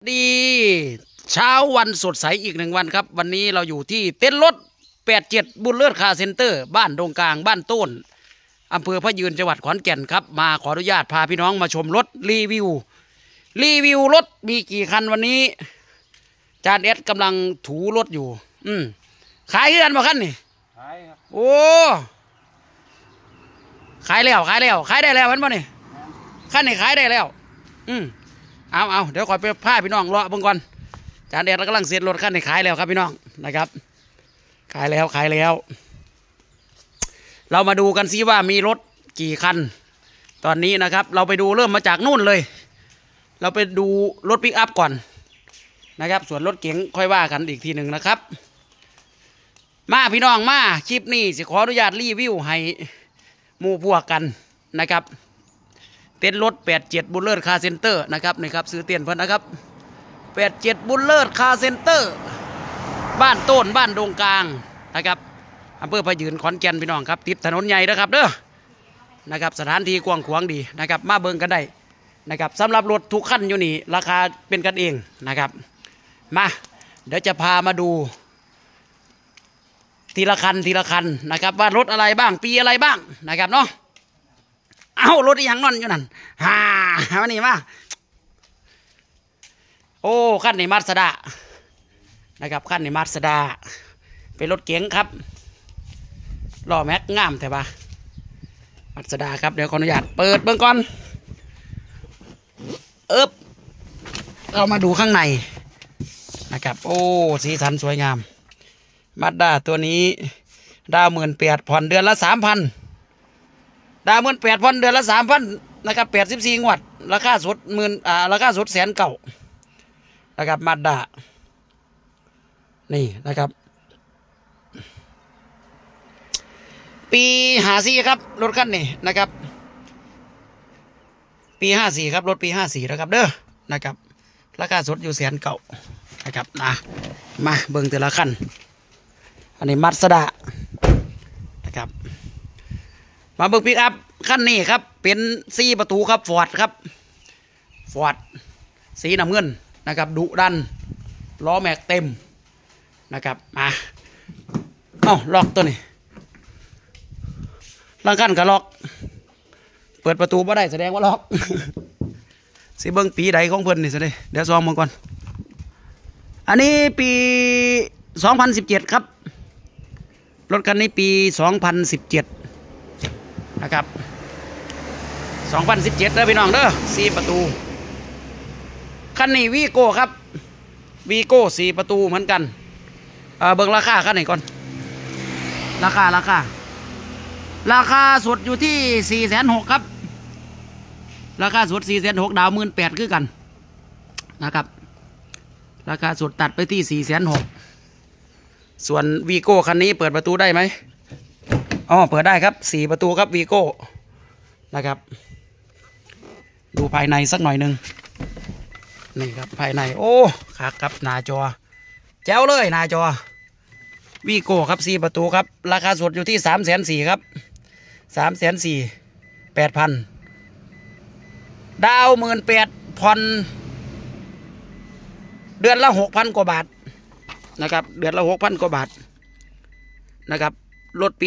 ดีเช้าวันสดใสอีกหนึ่งวันครับวันนี้เราอยู่ที่เต็นท์รถ87บุญเลิศคาร์เซ็นเตอร์บ้านดงกลางบ้านต้นอำเภอพระยืนจังหวัดขอนแก่นครับมาขออนุญาตพาพี่น้องมาชมรถรีวิวรถมีกี่คันวันนี้จานเอสกำลังถูรถอยู่ขายกันมาคันนี่ขายครับโอ้ขายได้แล้วมันบ่นี่คันนี่ขายได้แล้วเอาเดี๋ยวก่อนไปพาพี่น้องเลาะเบิ่งก่อนจานเด็ดเรากำลังเสร็จรถคันนี้ขายแล้วครับพี่น้องนะครับขายแล้ว เรามาดูกันซิว่ามีรถกี่คันตอนนี้นะครับเราไปดูเริ่มมาจากนู่นเลยเราไปดูรถปิกอัพก่อนนะครับส่วนรถเก๋งค่อยว่ากันอีกทีหนึ่งนะครับมาพี่น้องมาคลิปนี้สิขออนุญาตรีวิวให้หมู่พวกกันนะครับเต็นท์รถ87บุญเลิศคาร์เซ็นเตอร์นะครับนี่ครับซื้อเตียนเพิ่นนะครับ87บุญเลิศคาร์เซ็นเตอร์บ้านต้นบ้านดงกลางนะครับอำเภอพะยืนขอนแก่นพี่น้องครับติดถนนใหญ่นะครับเด้อนะครับสถานที่กว้างขวางดีนะครับมาเบิ่งกันได้นะครับสำหรับรถทุกคันอยู่นี่ราคาเป็นกันเองนะครับมาเดี๋ยวจะพามาดูทีละคันนะครับว่ารถอะไรบ้างปีอะไรบ้างนะครับเนาะเอารถอย่างนั่นอยู่นั่นวันนี้มาโอ้คันนี้มาสด้านะครับคันนี้มาสด้าเป็นรถเก๋งครับล้อแม็กงามแต่ปะมาสด้าครับเดี๋ยวขออนุญาตเปิดเบื้องก่อนเรามาดูข้างในนะครับโอ้สีสันสวยงามมาสด้าตัวนี้ดาว18,000ผ่อนเดือนละ3,000ดาว18,000ผ่อนเดือนละ3,000นะครับ84งวดราคาสดราคาสด190,000นะครับมาสด้านี่นะครับปี54ครับรถคันนี้นะครับปี54ครับรถปี54นะครับเด้อนะครับราคาสดอยู่190,000นะครับมาเบิ่งแต่ละคันอันนี้มาสด้านะครับมาเบิ่งปิกอัพคันนี้ครับเป็น4ประตูครับฟอร์ดครับฟอร์ดสีน้ำเงินนะครับดุดันล้อแม็กเต็มนะครับมาล็อกตัวนี้ลังคันกับล็อกเปิดประตูบ่ได้แสดงว่าล็อกสิเบิ่งปีใดของเพิ่นนี่สิเดี๋ยวซองมาก่อนอันนี้ปี2017ครับรถคันนี้ปี2017นะครับ2017เด้อพี่น้องเด้อ4ประตูคันนี้วีโก้ครับวีโก้4ประตูเหมือนกันเบิ่งราคาคันไหนก่อนราคาสดอยู่ที่460,000ครับราคาสด460,000ดาว18,000คือกันนะครับราคาสดตัดไปที่460,000ส่วนวีโก้คันนี้เปิดประตูได้ไหมเปิดได้ครับ4ประตูครับวีโก้นะครับดูภายในสักหน่อยหนึ่งนี่ครับภายในโอ้ครับหน้าจอแจ๋วเลยหน้าจอวีโก้ครับ4ประตูครับราคาสดอยู่ที่340,000ครับ348,000ดาว18,000ผ่อนเดือนละ6,000 กว่าบาทนะครับเดือนละ6,000 กว่าบาทนะครับรถปี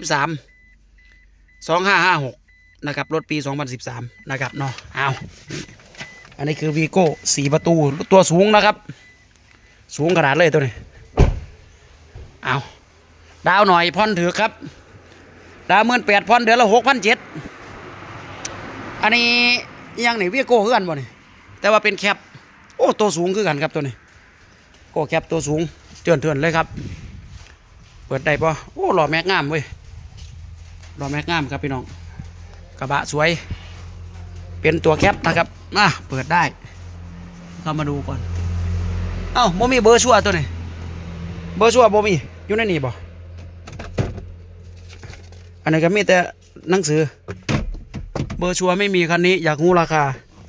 2013 2556นะครับรถปี2013นะครับเนาะอันนี้คือวีโก้4ประตูตัวสูงนะครับสูงขนาดเลยตัวนี้ดาวหน่อยผ่อนถือครับดาว18,000ผ่อนเดือนละ6,700อันนี้ยังไหนวีโก้คือกันบ่นี่แต่ว่าเป็นแคปโอ้ตัวสูงคือกันครับตัวนี้โก้แคปตัวสูงเตือนเลยครับเปิดได้ป่ะโอ้หล่อแม็กงามเว้ยหล่อแม็กงามครับพี่น้องกระบะสวยเป็นตัวแคปนะครับเปิดได้เข้ามาดูก่อนโมมีเบอร์ชัวตัวนี้เบอร์ชัวโมมีอยู่ในนี่บ่อันนี้ก็มีแต่หนังสือเบอร์ชัวไม่มีคันนี้อยากรู้ราคา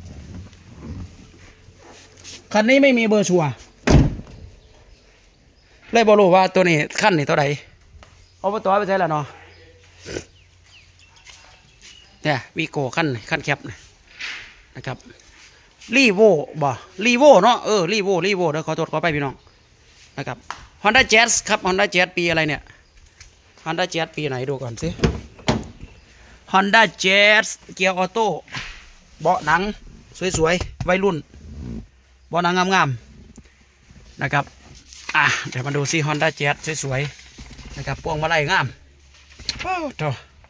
คันนี้ไม่มีเบอร์ชัวเลยบอกรู้ว่าตัวนี้ขั้นนี่เท่าไหร่เอาไปต่อไปใช้แล้วเนาะเนี่ยวีโก้ขั้นแคปนะครับรีโวบ่รีโวเนาะรีโวเดี๋ยวขอโทษขอไปพี่น้องนะครับ Honda Jazz ครับ Honda Jazz ปีอะไรเนี่ย Honda Jazz ปีไหนดูก่อนสิ Honda Jazz เกียร์ออโต้เบาะหนังสวยๆวัยรุ่นเบาะหนังงามๆนะครับเดี๋ยวมาดูซิ Honda Jazz สวยๆนะครับพวงมาลัยงามโอ้โห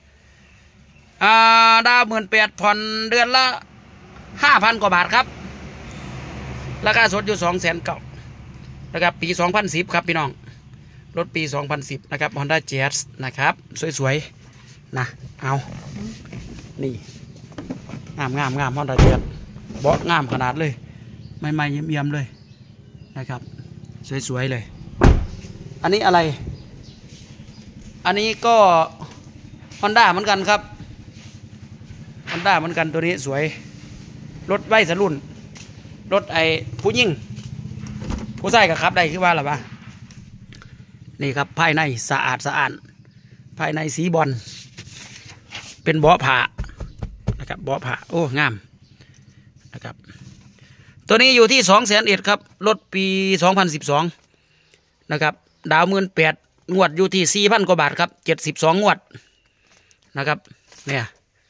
ดาว18,000ผ่อนเดือนละ5,000 กว่าบาทครับราคาสดอยู่200,009นะครับปี2010ครับพี่น้องรถปี2010นะครับ Honda Jazz นะครับสวยๆนะเอานี่งาม Honda Jazz เบาะงามขนาดเลยใหม่ๆเยี่ยมๆเลยนะครับสวยๆเลยอันนี้อะไรอันนี้ก็ Honda เหมือนกันครับ Honda เหมือนกันตัวนี้สวยรถไว้สรุ่นรถผู้ยิ่งผู้ใส่กับครับได้คือว่าหรอวะนี่ครับภายในสะอาดภายในสีบอลเป็นเบาะผ้านะครับเบาะผ้าโอ้งามนะครับตัวนี้อยู่ที่201,000ครับรถปี2012นะครับดาว18,000งวดอยู่ที่ 4,000 กว่าบาทครับ72งวดนะครับเนี่ย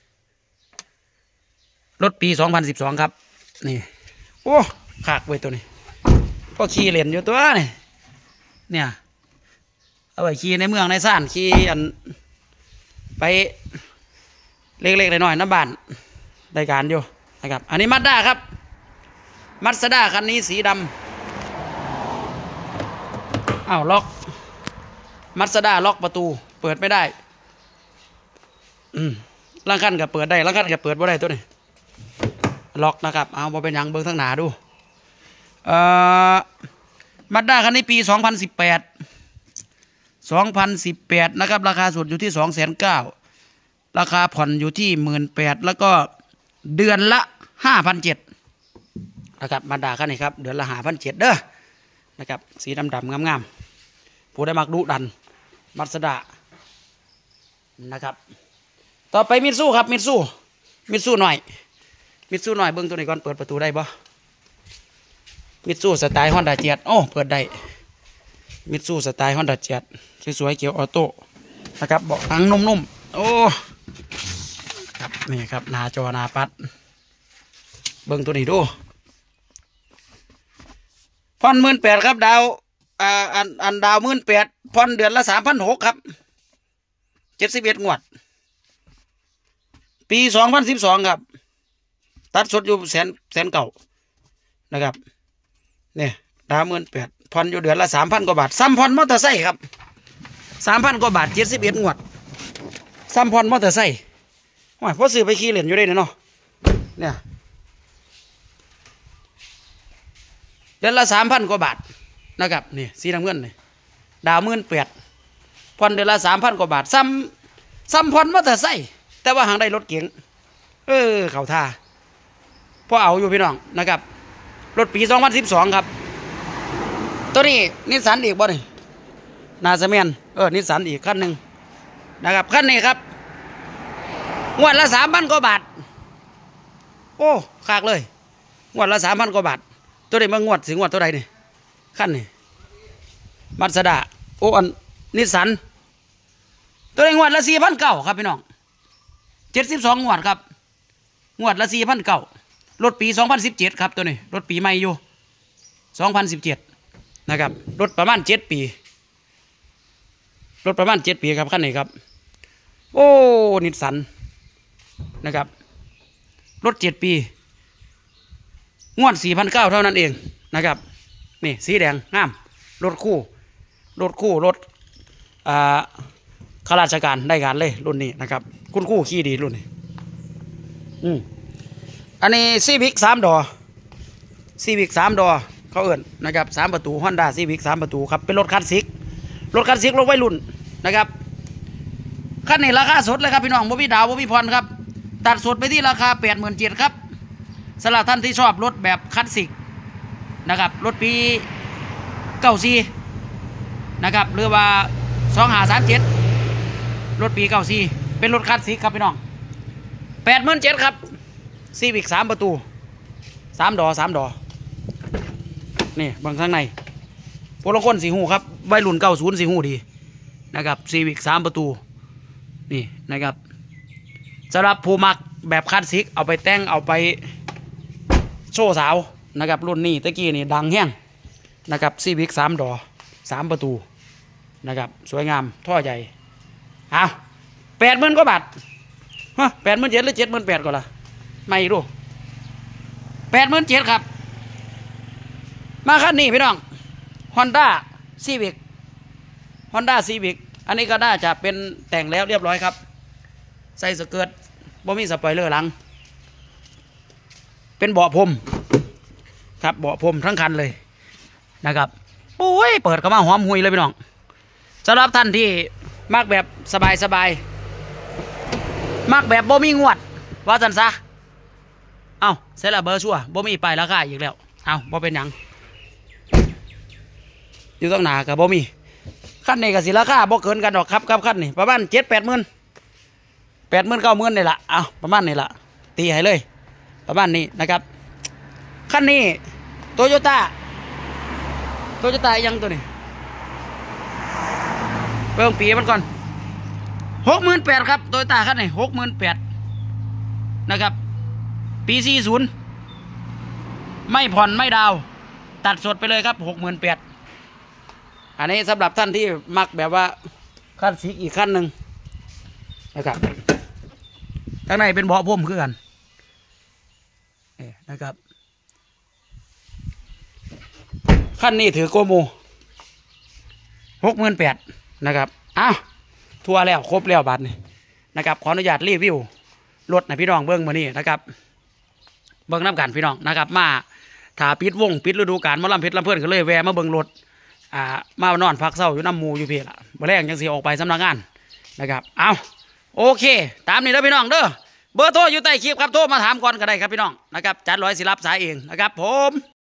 รถปี2012ครับนี่โอ้ขากไว้ตัวนี้ก็ขี่เล่นอยู่ตัวนี่เนี่ยเอาไว้ขี่ในเมืองในซ่านขี่ไปเล็กๆน้อยๆน้ำบ้านได้การอยู่นะครับอันนี้มัดด้าครับมัสด้าคันนี้สีดำล็อกมัสด้าล็อกประตูเปิดไม่ได้ล่างขั้นกับเปิดได้ล่างขั้นกับเปิดบ่ได้ตัวนี้ล็อกนะครับเอาพอเป็นยังเบิ้งทั้งหนาดูมัดด้าคันนี้ปี2018นะครับราคาสุดอยู่ที่209,000ราคาผ่อนอยู่ที่18,000แล้วก็เดือนละ5,700นะครับมัดด้าคันนี้ครับเดือนละ5,700เด้อนะครับสีดำงามๆผู้ได้มักดุดันมัสด้านะครับต่อไปมิตซูครับมิตซูหน่อยเบิ้งตัวนี้ก่อนเปิดประตูได้บ่มิตซูสไตล์ Honda Jazz โอ้เปิดได้มิตซูสไตล์ Honda Jazz สวยๆเกียวออโต้นะครับเบาะหนังนุ่มๆโอ้ครับนี่ครับหน้าจอหน้าปัดเบิ้งตัวนี้ดูผ่อน18,000ครับดาวดาว18,000ผ่อนเดือนละ3,600ครับ71งวดปี2012ครับตัดสดอยู่แสนเก่านะครับเนี่ยดาว18,000ผ่อนอยู่เดือนละ3,000 กว่าบาทซ้ำผ่อนมอเตอร์ไซค์ครับ3,000 กว่าบาท71งวดซ้ำผ่อนมอเตอร์ไซค์ว่าพอซื้อไปขี่เล่นอยู่ได้เนาะเนี่ยเดือนละ3,000 กว่าบาทนะครับนี่สีน้ำเงินนี่ดาว18,000ผ่อนเดือนละ3,000 กว่าบาทซ้ำผ่อนมอเตอร์ไซค์แต่ว่าหางได้รถเก๋งเขาท่าพอเอาอยู่พี่น้องนะครับรถปี2012ครับตัวนี้นิสสันอีกบ่นี่นาซาเมียนนิสสันอีกคันหนึ่งนะครับคันนี้ครับงวดละ3,000 กว่าบาทโอ้ขากเลยงวดละ3,000 กว่าบาทตัวนี้มางวดสิงวดตัวใดนี่คันนี้มัสด้าโอ้อันนิสสันตัวนี้งวดละ4,900ครับพี่น้อง72งวดครับงวดละ4,900รถปี2017ครับตัวนี้รถปีใหม่อยู่2017นะครับรถประมาณ7 ปีครับคันนี้ครับโอ้นิสสันนะครับรถ7 ปีงวด4,900เท่านั้นเองนะครับนี่สีแดงงามรถคู่ข้าราชการได้การเลยรุ่นนี้นะครับคุณคู่ขี่ดีรุ่นนี้อันนี้ซีวิก3 ดอเขาเอิ่นนะครับ3 ประตู Honda Civic 3 ประตูครับเป็นรถคลาสสิกรถวัยรุ่นนะครับคันนี้ราคาสดเลยครับพี่น้องบ่มีดาวบ่มีผ่อนครับตัดสดไปที่ราคา87,000ครับสำหรับท่านที่ชอบรถแบบคลาสสิกนะครับรถปี94นะครับหรือว่า2537รถปี94เป็นรถคลาสสิกครับพี่น้อง87,000ครับCivic 3 ประตู 3 ดอนี่บางข้างในพวกเราคนสีหูครับวัยรุ่น90สีหูดีนะครับซีวิก3 ประตูนี่นะครับสำหรับผู้มักแบบคลาสสิกเอาไปแต่งเอาไปโชว์สาวนะครับรุ่นนี้ตะกี้นี่ดังแห้งนะครับซีวิก3 ดอ3 ประตูนะครับสวยงามท่อใหญ่เอา80,000 กว่าบาทฮะ87,000 หรือ78,000ก่อนล่ะไม่รู้87,000ครับมาคันนี้พี่น้อง Honda Civic อันนี้ก็น่าจะเป็นแต่งแล้วเรียบร้อยครับใส่สเกิร์ตบ่มีสปอยเลอร์หลังเป็นเบาะพรมครับเบาะพรมทั้งคันเลยนะครับโอ้ยเปิดเข้ามาหอมหุยเลยพี่น้องสำหรับท่านที่มักแบบสบายมักแบบบ่มีงวดว่าสันซะเอาเสร็จแล้วเบอร์ชัวบ่มีไปราคาอีกแล้วเอาบ่เป็นหยังอยู่ต้องหนากับบ่มีขั้นนี้กับสิราคาบ่เกินกันดอกครับขั้นนี้ประมาณ7-8 หมื่น90,000นี่แหละเอาประมาณนี้ละตีให้เลยประมาณนี้นะครับขั้นนี้โตโยต้ายังตัวนี้เพิ่งปีมันก่อน68,000ครับโตโยต้าขั้นนี้68,000นะครับปี40ไม่ผ่อนไม่ดาวตัดสดไปเลยครับ68,000อันนี้สำหรับท่านที่มักแบบว่าขั้นสีอีกขั้นหนึ่งนะครับข้างในเป็นเบาะพรมคือกันนะครับขั้นนี้ถือโกโม68,000นะครับอ้าวทัวร์แล้วครบแล้วบัตรนี่นะครับขออนุญาตรีวิวรถนะพี่น้องเบิ้งมานี่นะครับเบิ้งน้ำกันพี่น้องนะครับมาถ้าปิดวงปิดฤดูกาลมาลำเพชรลำเพื่อนก็เลยแวะมาเบิ้งรถมานอนพักเศร้าอยู่น้ำมูอยู่เพียละเมื่อแรกยังสีออกไปสำนักงานนะครับเอาโอเคตามนี้แล้วพี่น้องเด้อเบอร์โทรอยู่ใต้คลิปครับโทรมาถามก่อนก็ได้ครับพี่น้องนะครับจัดร้อยสิรับสายเองนะครับผม